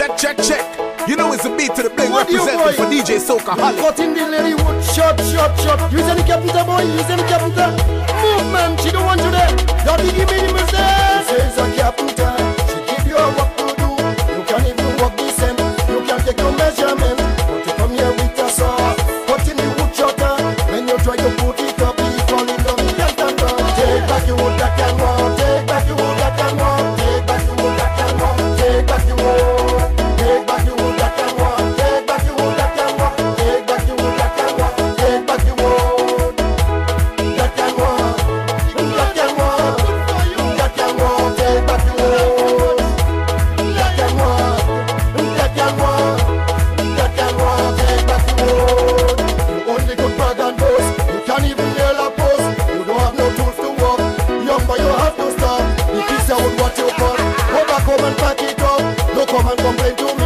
Check, check, check. You know it's a beat to the bling representing for DJ Soca Holly. Cut in the lady wood, shot. You say the capital boy, you say the capital. Movement, she don't want you there. Don't give me the music. She says a capital, she give you a work to do. You can't even walk the same, you can't take your measurement. But you come here with a saw, cut in the wood shutter. When you try to put it up, you fall in love, you can't stand up. Take back your wood that can walk, take back your wood that can walk, take back your wood that can walk, take back your wood. Take back your wood that can walk, take back your wood that can walk, take back your wood that can walk, take back your wood that can walk, that can walk, that can walk, take back your wood that can walk, that can walk, that can walk, take back your wood. You only could brag and boast, you can't even nail a post, you don't have no tools to walk, young boy you have to stop, the kids are with what you got, go back home and pack it up, don't come and complain to me.